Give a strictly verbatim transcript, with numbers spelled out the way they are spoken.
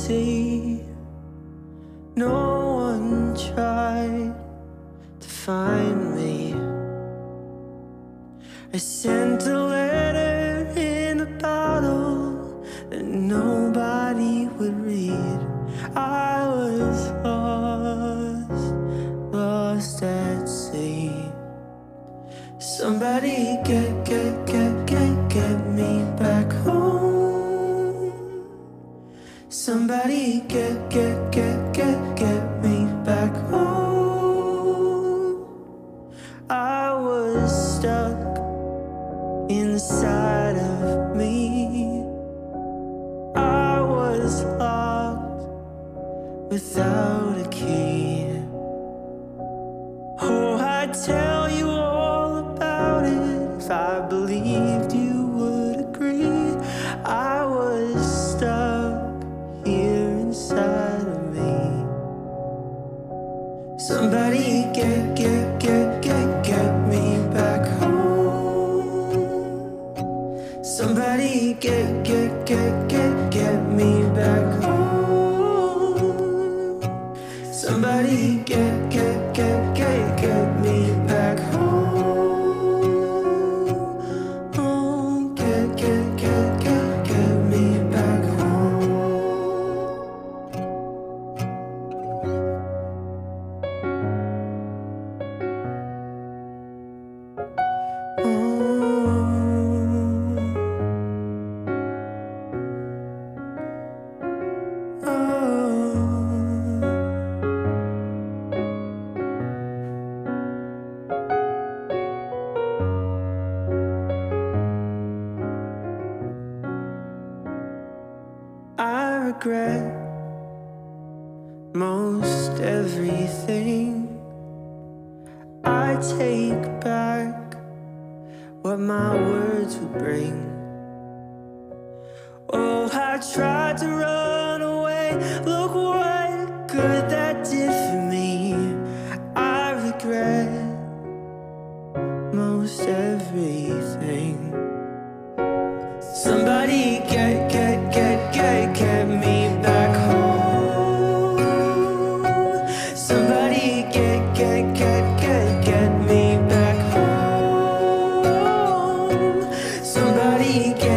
see. No one tried to find me. I sent a letter in a bottle that nobody would read. I was lost, lost at sea. Somebody get, get, get, get, get me back home. Somebody get, get, get, get, get me back home. I was stuck inside of me. I was locked without a key. Oh, I'd tell you all about it if I believed you would agree. I was stuck here inside of me. Somebody get, get, get, get, get me back home. Somebody get, get, get, get, get me back home. Somebody get, get, get, get, get me back home. Oh, get, get, get, get, get me back home. Oh, oh. I regret most everything. I take back what my words would bring. Oh, I tried to run away. Look what good that did for me. I regret most everything. Somebody get, get, get, get, get me back home. Somebody get, get, get, get, get me back home. Somebody get